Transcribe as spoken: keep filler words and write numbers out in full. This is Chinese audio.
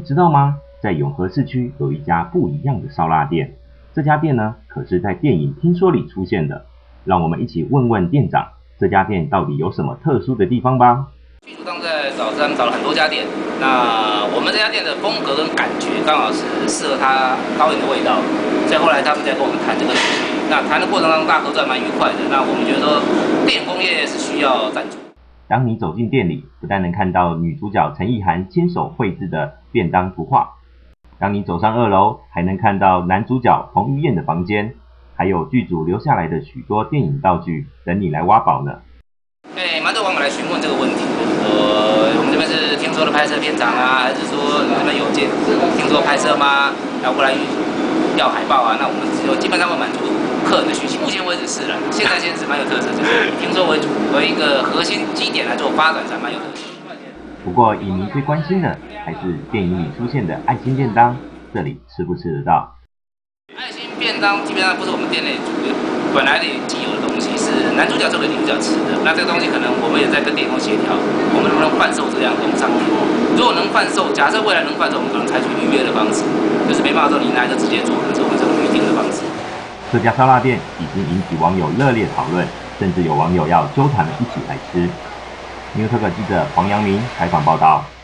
知道吗？在永和市区有一家不一样的烧腊店，这家店呢可是在电影《听说》里出现的。让我们一起问问店长，这家店到底有什么特殊的地方吧。 剧组当在找他们找了很多家店，那我们这家店的风格跟感觉刚好是适合他导演的味道，所以后来他们在跟我们谈这个事情。那谈的过程当中，大家合作蛮愉快的。那我们觉得说，电影工业是需要赞助。 当你走进店里，不但能看到女主角陈意涵亲手绘制的便当图画，当你走上二楼，还能看到男主角彭于晏的房间，还有剧组留下来的许多电影道具等你来挖宝呢。 对，蛮多网友来询问这个问题的，说我们这边是听说的拍摄片场啊，还是说你们有见听说拍摄吗？要过来要海报啊？那我们就基本上会满足客人的需求。目前为止是了，现在现在是蛮有特色，就是以听说为主，为一个核心基点来做发展，才蛮有特色。 不过影迷最关心的还是电影里出现的爱心便当，这里吃不吃得到？ 爱心便当基本上不是我们店内主流，本来的既有的东西是男主角做给女主角吃的。那这个东西可能我们也在跟店方协调，我们能不能贩售这样的商品？如果能贩售，假设未来能贩售，我们可能采取预约的方式，就是没办法说你来就直接做，可是我们这种预定的方式。 这家烧腊店已经引起网友热烈讨论，甚至有网友要揪团一起来吃。New Talk 记者黄阳明采访报道。